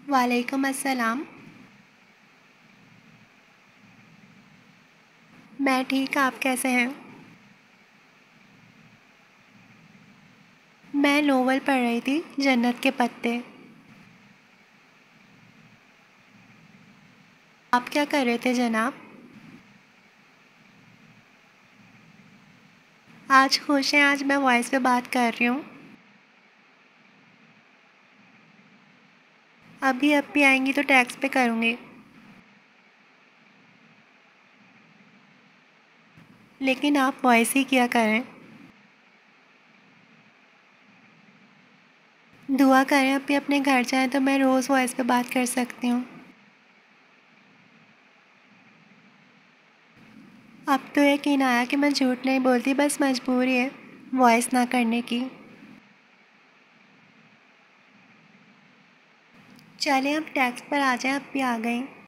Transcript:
वालेकुम अस्सलाम। मैं ठीक, आप कैसे हैं? मैं नोवेल पढ़ रही थी, जन्नत के पत्ते। आप क्या कर रहे थे जनाब? आज खुश हैं? आज मैं वॉइस पे बात कर रही हूँ। अभी अप्पी आएंगी तो टैक्स पे करूँगी। लेकिन आप वॉइस ही किया करें। दुआ करें अप्पी अपने घर जाएं तो मैं रोज़ वॉइस पे बात कर सकती हूँ। अब तो यकीन आया कि मैं झूठ नहीं बोलती, बस मजबूरी है वॉइस ना करने की। चलें अब टैक्स पर आ जाएं, अप्पी आ गई।